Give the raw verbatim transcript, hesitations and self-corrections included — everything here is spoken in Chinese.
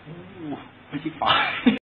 อู้ไม่ใช่ปลา